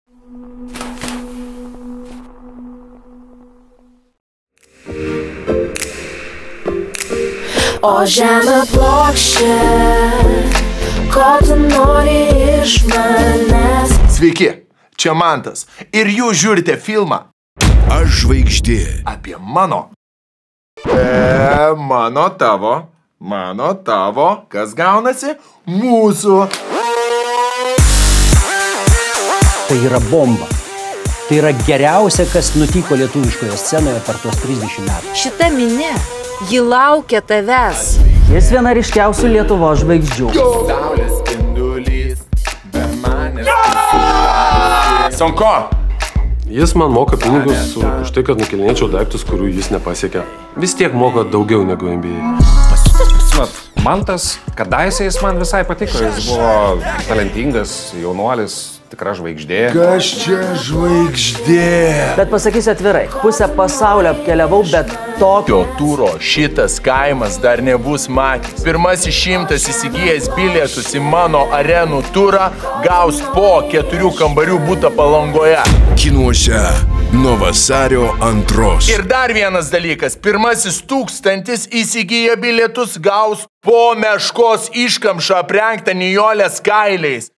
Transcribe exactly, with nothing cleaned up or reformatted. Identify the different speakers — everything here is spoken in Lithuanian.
Speaker 1: O žemė plokščia, ko tu nori iš manęs.
Speaker 2: Sveiki, čia Mantas. Ir jūs žiūrite filmą
Speaker 3: Aš žvaigždė.
Speaker 2: apie mano. E, mano tavo, mano tavo, kas gaunasi? Mūsų.
Speaker 4: Tai yra bomba. Tai yra geriausia, kas nutiko lietuviškoje scenoje per tuos trisdešimt metų.
Speaker 1: Šita minė, ji laukia tavęs.
Speaker 4: Jis viena ryškiausių Lietuvos žvaigždžių.
Speaker 2: Saulės spindulys, be manęs. Sonko.
Speaker 5: Jis man moka pinigus už tai, kad nukelinėčiau daiktus, kurių jis nepasiekia. Vis tiek moka daugiau negu N B A.
Speaker 6: Mantas, kadaise jis man visai patiko, jis buvo talentingas, jaunuolis, tikra žvaigždė.
Speaker 2: Kas čia žvaigždė?
Speaker 4: Bet pasakysiu atvirai, pusę pasaulio apkeliavau, bet tokio.
Speaker 2: Tokio turo šitas kaimas dar nebus matęs. Pirmasis šimtas įsigijęs bilietus į mano arenų turą gaus po keturių kambarių butą Palangoje.
Speaker 3: Kinuose nuo vasario antros.
Speaker 2: Ir dar vienas dalykas. Pirmasis tūkstantis įsigiję bilietus gaus po meškos iškamšą aprengtą Nijolės kailiais.